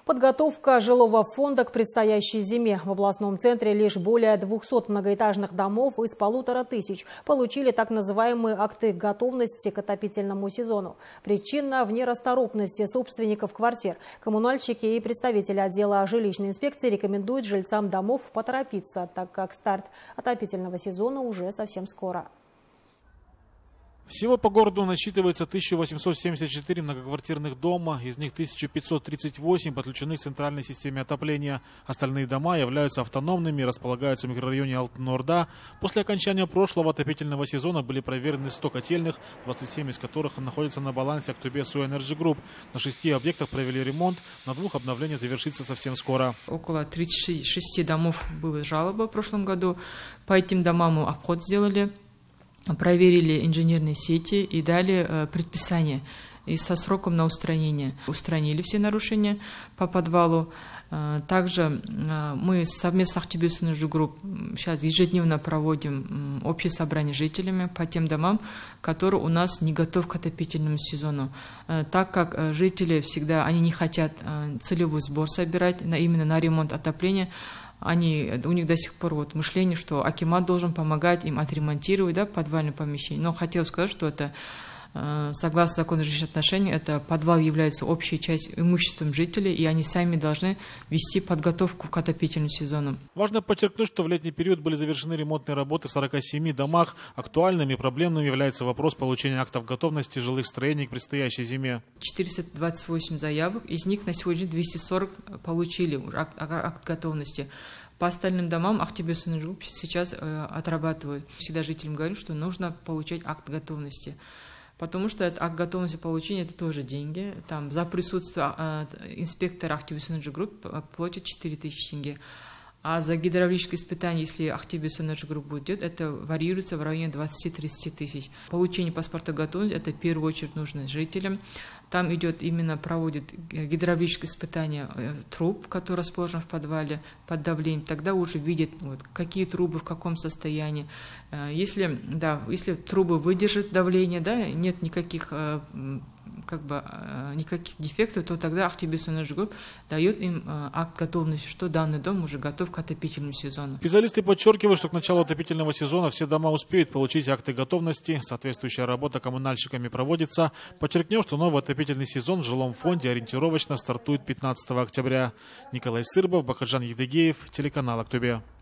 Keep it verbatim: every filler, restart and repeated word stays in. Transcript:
Подготовка жилого фонда к предстоящей зиме. В областном центре лишь более двухсот многоэтажных домов из полутора тысяч получили так называемые акты готовности к отопительному сезону. Причина в нерасторопности собственников квартир. Коммунальщики и представители отдела жилищной инспекции рекомендуют жильцам домов поторопиться, так как старт отопительного сезона уже совсем скоро. Всего по городу насчитывается тысяча восемьсот семьдесят четыре многоквартирных дома, из них тысяча пятьсот тридцать восемь подключены к центральной системе отопления. Остальные дома являются автономными, располагаются в микрорайоне Алтын-Орда. После окончания прошлого отопительного сезона были проверены сто котельных, двадцать семь из которых находятся на балансе Актобе-Су Энерджи Групп. На шести объектах провели ремонт, на двух обновление завершится совсем скоро. Около тридцати шести домов было жалоба в прошлом году. По этим домам мы обход сделали. Проверили инженерные сети и дали э, предписание и со сроком на устранение. Устранили все нарушения по подвалу. Э, также э, мы совместно с Актобе-Су Энерджи Групп сейчас ежедневно проводим э, общее собрание с жителями по тем домам, которые у нас не готовы к отопительному сезону. Э, так как э, жители всегда они не хотят э, целевой сбор собирать на, именно на ремонт отопления, Они, у них до сих пор вот мышление, что акимат должен помогать им отремонтировать, да, подвальное помещение. Но хотел сказать, что это, согласно закону жилищных отношений, это подвал является общей частью имуществом жителей, и они сами должны вести подготовку к отопительному сезону. Важно подчеркнуть, что в летний период были завершены ремонтные работы в сорока семи домах. Актуальным и проблемным является вопрос получения актов готовности жилых строений к предстоящей зиме. четыреста двадцать восемь заявок, из них на сегодня двести сорок получили акт, акт готовности. По остальным домам Актобе-Су Энерджи Групп сейчас э, отрабатывают. Всегда жителям говорю, что нужно получать акт готовности. Потому что акт готовности получения это тоже деньги. Там за присутствие э, инспектора Актобе-Су Энерджи Групп платят четыре тысячи тенге. А за гидравлическое испытание, если Актобе-Су Энерджи Групп будет, это варьируется в районе двадцати-тридцати тысяч. Получение паспорта готовности это в первую очередь нужно жителям. Там идет именно проводит гидравлическое испытание труб, которые расположены в подвале под давлением. Тогда уже видят, вот, какие трубы в каком состоянии. Если, да, если трубы выдержат давление, да, нет никаких, как бы, никаких дефектов, то тогда Актобе-Су Энерджи Групп дает им акт готовности, что данный дом уже готов к отопительному сезону. Специалисты подчеркивают, что к началу отопительного сезона все дома успеют получить акты готовности. Соответствующая работа коммунальщиками проводится. Подчеркнем, что новый отопительный сезон в жилом фонде ориентировочно стартует пятнадцатого октября. Николай Сырбов, Бакаджан Едыгеев, телеканал Актобе.